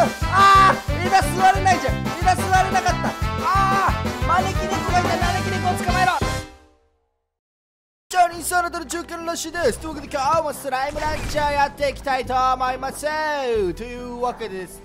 枝座れないじゃん。枝座れなかった。招き猫がいた。招き猫を捕まえろ。じゃあリンサーナとの中継のらしいです。というわけで今日もスライムランチャーやっていきたいと思います。というわけでです。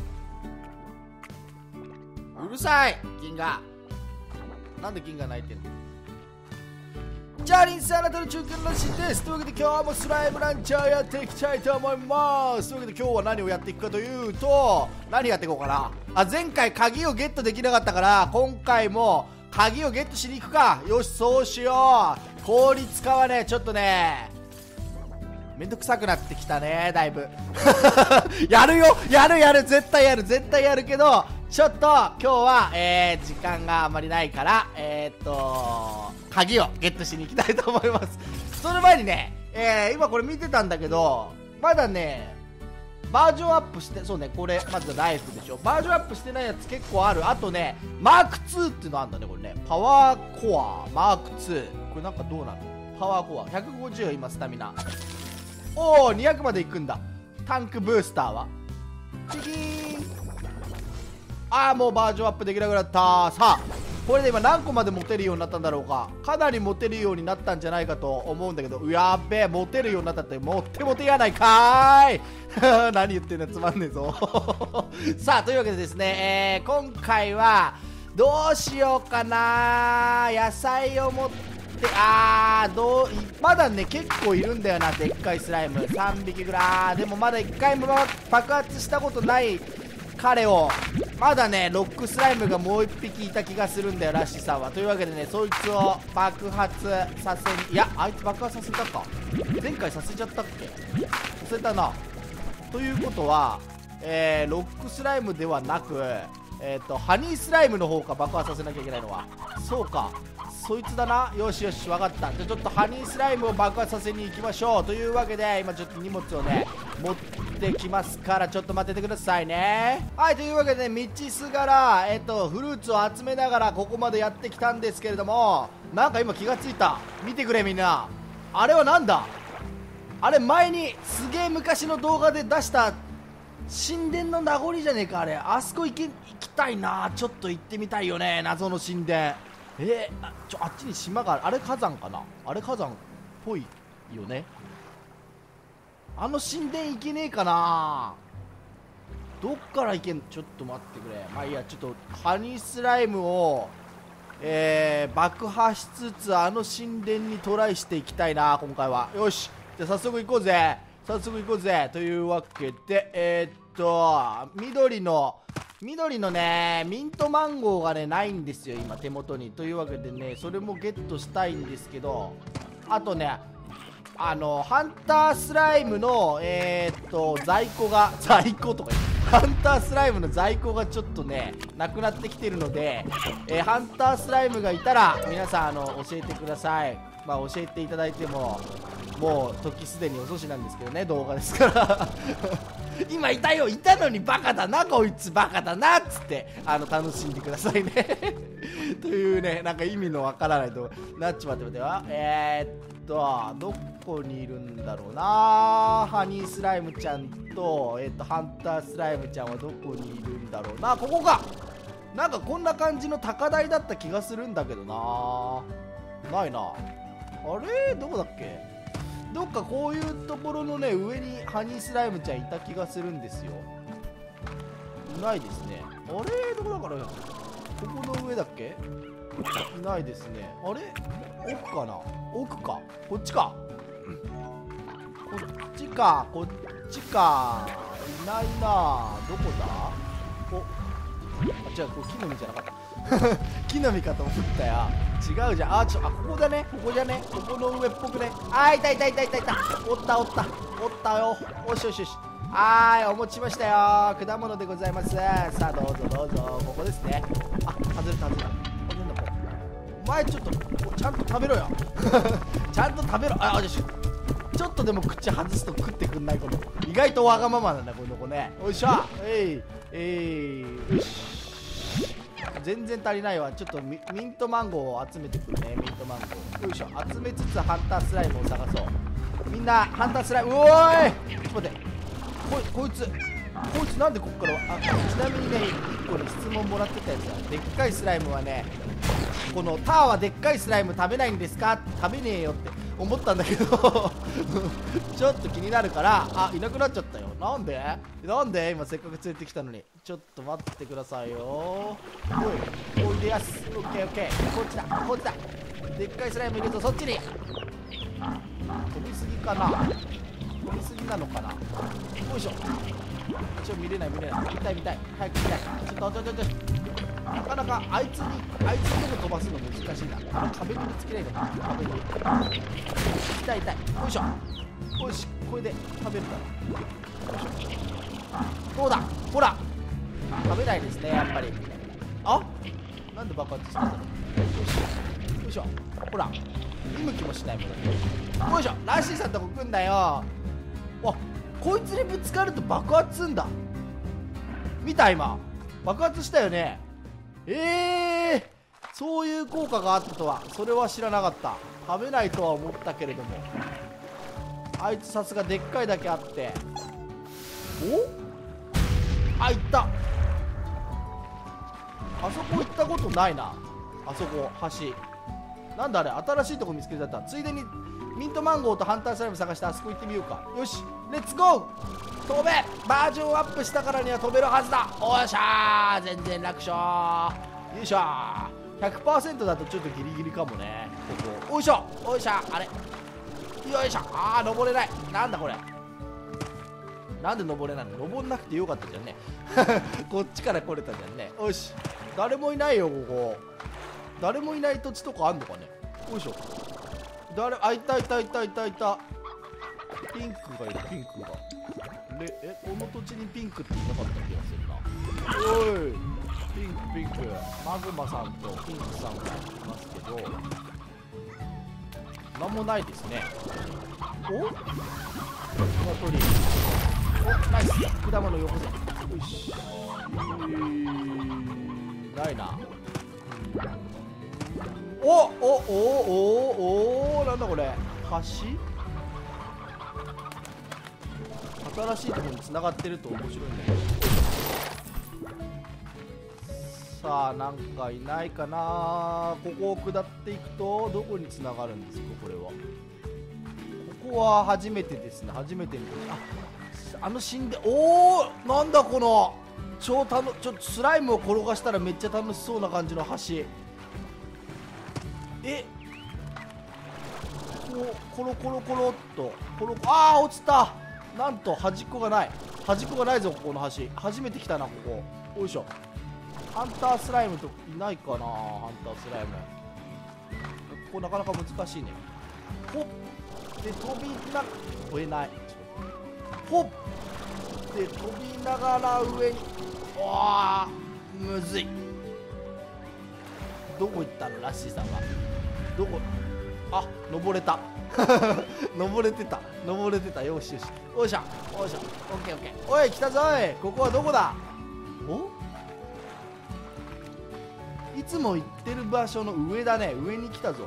うるさい銀河。なんで銀河泣いてんの。じゃあリンサーナとの中継のらしいです。というわけで今日もスライムランチャーやっていきたいと思います。というわけで今日は何をやっていくかというと、何やっていこうかな。前回鍵をゲットできなかったから今回も鍵をゲットしに行くか。よし、そうしよう。効率化はね、ちょっとねめんどくさくなってきたね、だいぶやるよ、やる、絶対やるけど、ちょっと今日は、時間があまりないから鍵をゲットしに行きたいと思います。その前にね、今これ見てたんだけど、まだねバージョンアップして、そうね、これまずライフでしょ。バージョンアップしてないやつ結構ある。あとねマーク2っていうのあんだね、これね。パワーコアマーク2、これなんかどうなの。パワーコア150、今スタミナおー200までいくんだ。タンクブースターはチキーン。もうバージョンアップできなくなった。さあこれで今何個まで持てるようになったんだろうか。かなり持てるようになったんじゃないかと思うんだけど、やっべえ、持てるようになったって、持てやないかーい何言ってんの、つまんねえぞさあというわけでですね、今回はどうしようかな。野菜を持ってまだね結構いるんだよな、でっかいスライム3匹ぐらい。でもまだ1回も爆発したことない彼を、まだねロックスライムがもう1匹いた気がするんだよ、ラッシュさんは。というわけでね、そいつを爆発させに、いやあいつ爆発させたか、前回させちゃったっけ、させたな。ということは、ロックスライムではなくハニースライムの方か、爆発させなきゃいけないのは。そうか、そいつだな。よしよし、分かった。じゃあちょっとハニースライムを爆発させに行きましょう。というわけで今ちょっと荷物をね持ってきますから、ちょっと待っててくださいね。はい、というわけでね、道すがらフルーツを集めながらここまでやってきたんですけれども、なんか今気がついた。見てくれみんな、あれはなんだ。あれ前にすげえ昔の動画で出した神殿の名残じゃねえか、あれ。あそこ行きたいな。ちょっと行ってみたいよね、謎の神殿。あっちに島がある。あれ火山かな。あれ火山っぽいよね。あの神殿行けねえかな。どっから行けん。ちょっと待ってくれ。まあいいや、ちょっとハニースライムを爆破しつつあの神殿にトライしていきたいな、今回は。よし、じゃあ早速行こうぜ。というわけで緑のねミントマンゴーがねないんですよ今手元に。というわけでね、それもゲットしたいんですけど、あとねハンタースライムの在庫とかハンタースライムの在庫がちょっとねなくなってきてるので、ハンタースライムがいたら皆さん教えてください。まあ教えていただいてももう時すでに遅しなんですけどね、動画ですから今いたのにバカだなこいつ、バカだなっつって楽しんでくださいねというね、なんか意味のわからないとなっちまって待ってどこにいるんだろうな。ハニースライムちゃんとハンタースライムちゃんはどこにいるんだろうな。ここか。なんかこんな感じの高台だった気がするんだけどな。ないな。あれどこだっけ。どっかこういうところのね上にハニースライムちゃんいた気がするんですよ。いないですね。あれどこだから、ここの上だっけ。いないですね。あれ奥かな。奥か、こっちか、こっちかいないな。どこだ。違う、これ木の実じゃなかった木の実かと思ったよ。違うじゃん。ここだね。ここじゃね。ここの上っぽくね。いた。おったよ。よし。お持ちしましたよ。果物でございます。さあどうぞ。ここですね。外れた。お前ちょっとちゃんと食べろよちゃんと食べろ。よし。ちょっとでも口外すと食ってくんないこと。意外とわがままなんだこの子ね。よいしょ。よし。全然足りないわ。ちょっとミントマンゴーを集めてくるね。ミントマンゴーよいしょ。集めつつハンタースライムを探そう。みんなハンタースライム、おーいちょっと待って、こいつこいつなんでこっからちなみにね、1個に質問もらってたやつは、でっかいスライムはね、このターはでっかいスライム食べないんですか、食べねえよって思ったんだけどちょっと気になるから、いなくなっちゃったよ。なんで今せっかく連れてきたのに。ちょっと待ってくださいよ。おいでやす。オッケーオッケー。こっちだでっかいスライムいるぞ、そっちに。飛びすぎかな、飛びすぎなのかな。よいしょ。見れない見たい、早く見たい。ちょっとなかなかあいつのとこ飛ばすの難しいな。壁にぶつけないのかな。壁に痛い。よいしょ。よし、これで食べるから。どうだ、ほら食べないですね、やっぱり。なんで爆発したんだろう。よいしょ。ほら見向きもしないもん。よいしょ。ラッシーさんとこ来んだよ。こいつにぶつかると爆発すんだ。見た今爆発したよね。そういう効果があったとは、それは知らなかった。食べないとは思ったけれども、あいつさすがでっかいだけあって。いった。あそこ行ったことないな。あそこ橋なんだあれ、新しいとこ見つけちゃった。ついでにミントマンゴーとハンタースライム探してあそこ行ってみようか。よし、レッツゴー。飛べ。バージョンアップしたからには飛べるはずだ。おっしゃー、全然楽勝。よいしょー。 100% だとちょっとギリギリかもね、ここ。おいしょ。あれよいしょ。登れない。なんだこれ、なんで登れないの。登んなくてよかったじゃんねこっちから来れたじゃんね。よし、誰もいないよここ。誰もいない土地とかあんのかね。よいしょ。いた。ピンクがいる。ピンクがこの土地にピンクっていなかった気がするな。おい、ピンクマグマさんとピンクさんがいますけど、なんもないですね。鶏。ナイス。果物よこせ。よし。ないな。なんだこれ、橋。新しいところに繋がってると面白いんだけど。さあ、なんかいないかな。ここを下っていくとどこに繋がるんですか。これは、ここは初めてですね。初めて見た。神殿。なんだこのちょっとスライムを転がしたらめっちゃ楽しそうな感じの橋。コロっと落ちた。なんと端っこがないぞ、ここの橋。初めて来たな、ここ。よいしょ。ハンタースライムといないかな。ハンタースライム、ここなかなか難しいね。ほっで飛えない。ほっで飛びながら上に。むずい。どこ行ったの、ラッシーさんは。どこ。登れた登れてた。よし。おいしょ。オッケー。おい、来たぞい。ここはどこだ。いつも行ってる場所の上だね。上に来たぞ。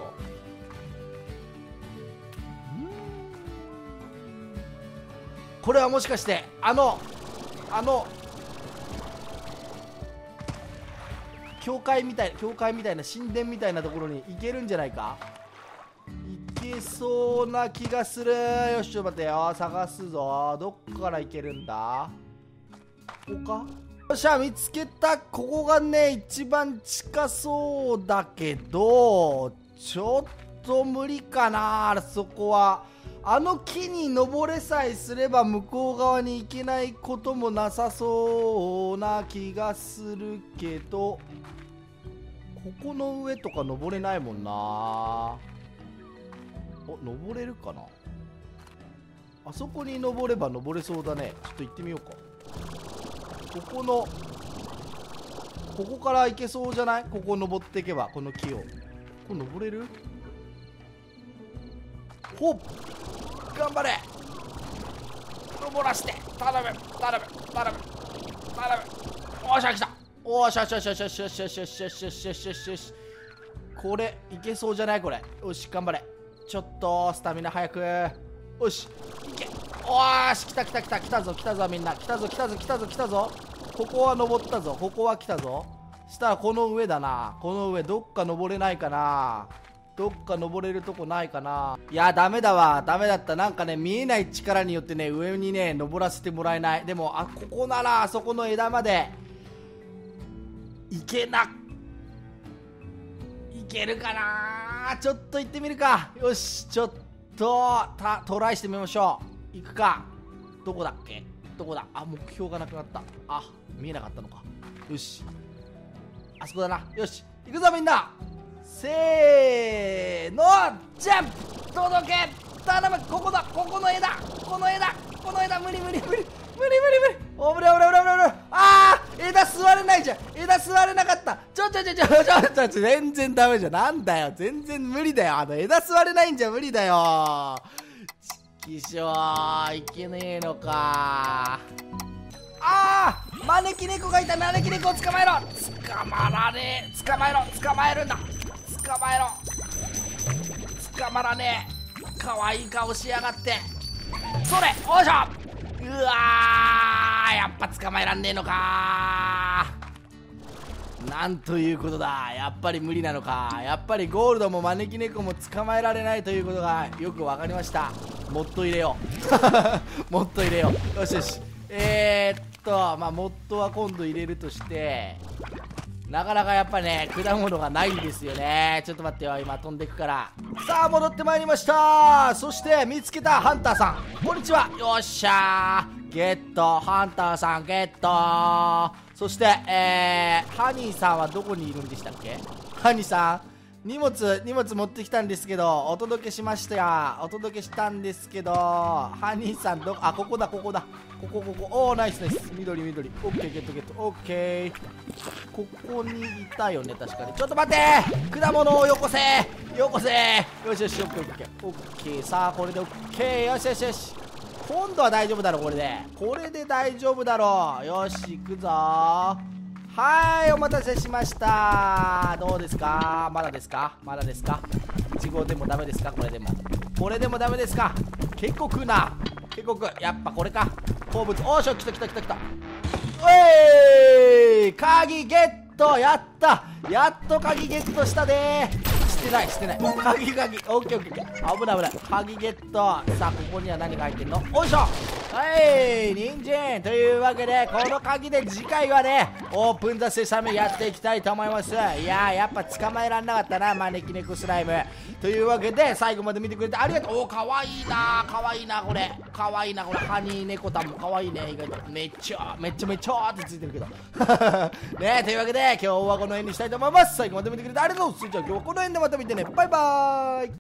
これはもしかして教会みたいな神殿みたいなところに行けるんじゃないか。行けそうな気がする。よし、ちょっと待ってよ。探すぞ。どっから行けるんだ。ここか。よっしゃ、見つけた。ここがね一番近そうだけど、ちょっと無理かな。そこは木に登れさえすれば向こう側に行けないこともなさそうな気がするけど、ここの上とか登れないもんな。登れるかな。あそこに登れば登れそうだね。ちょっと行ってみようか。ここから行けそうじゃない。ここ登っていけば、この木を。ここ登れる。ほっ、頑張れ。登らして。頼む。おっしゃ、来た。おーしゃ。これいけそうじゃない。これよし、頑張れ。ちょっとスタミナ早く。よし、いけ。 おーし、来た来た来た来たぞ来たぞみんな、来たぞ来たぞ来たぞ来たぞ。ここは登ったぞ、ここは来たぞ。したらこの上だな、この上どっか登れないかな、どっか登れるとこないかな。いやダメだわ、ダメだった。なんかね見えない力によってね上にね登らせてもらえない。でもここならあそこの枝までいけるかな。ちょっと行ってみるか。よし、ちょっとトライしてみましょう。行くか。どこだっけ、どこだ。目標がなくなった。見えなかったのか。よし、あそこだな。よし、行くぞみんな。せーの、ジャンプ、届け、頼む。ここだ、ここの枝、この枝、無理、おぶれ、枝座れないじゃん。枝座れなかった。ちょ全然ダメじゃん。なんだよ、全然無理だよ。枝座れないんじゃ無理だよ。ちきしょー、いけねえのか。招き猫がいた。招き猫を捕まえろ。捕まらねえ。捕まえるんだ。捕まらねえ。かわいい顔しやがって。それ、おいしょ。うわー、やっぱ捕まえらんねえのか。なんということだ。やっぱり無理なのか。やっぱりゴールドも招き猫も捕まえられないということがよくわかりました。もっと入れようもっと入れよう。よしよし。モッドは今度入れるとして、なかなかやっぱね果物がないんですよね。ちょっと待ってよ、今飛んでくから。さあ戻ってまいりました。そして見つけたハンターさん、こんにちは。よっしゃー、ゲット。ハンターさんゲット。そしてハニーさんはどこにいるんでしたっけ。ハニーさん、荷物持ってきたんですけど、お届けしたんですけど、ハニーさんここだ、ここ、ナイス、緑、オッケー、ゲット、オッケー。ここにいたよね、確かに。ちょっと待って、果物をよこせ。よし、オッケー。さあこれでオッケー。よし、今度は大丈夫だろ。これで大丈夫だろう。よし、行くぞ。はい、お待たせしました。どうですか。まだですか。いちごでもダメですか。これでもダメですか。結構食うな。やっぱこれか。好物。おーしょ、来た。おい、鍵ゲット。やっと鍵ゲットしたで。してない。鍵。オッケー。危ない。鍵ゲット。さあここには何が入ってんの。おいしょ。はい、人参というわけで、この鍵で次回はねオープンザセサミやっていきたいと思います。いやー、やっぱ捕まえらんなかったな、招き猫スライムというわけで、最後まで見てくれてありがとう。かわいいなこれ。ハニー猫タンもかわいいね。意外とめっちゃってついてるけどね。というわけで今日はこの辺にしたいと思います。最後まで見てくれてありがとう。それじゃあ今日はこの辺でまた見てね。バイバーイ。